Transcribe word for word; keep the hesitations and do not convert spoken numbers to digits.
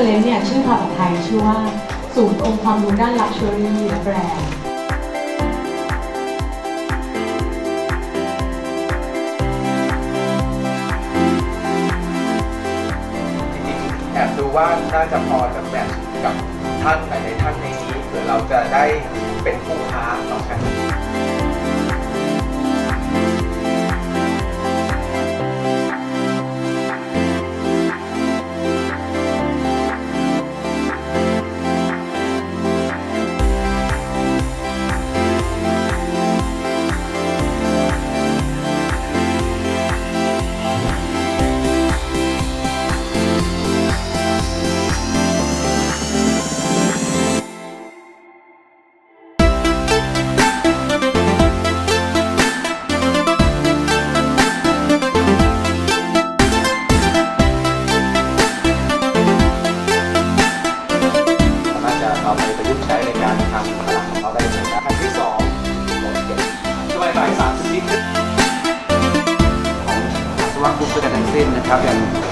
Excellence เนี่ยชื่อภาษาไทยชื่อว่าศูนย์องค์ความรู้ด้าน Luxury และแบรนด์แอบดูว่าน่าจะพอจะแบ่งกับท่านหลายๆท่านในนี้เผื่อเราจะได้เป็นคู่ค้าต่อกันเอาไปประยุกต์ใช้ในการทำตลาดของเขาได้เลยนะครับอันที่สองรถเก็บด้วยหลายสารสนิทของอาสวะกรุ๊ปด้วยกันทั้งสิ้นนะครับอย่าง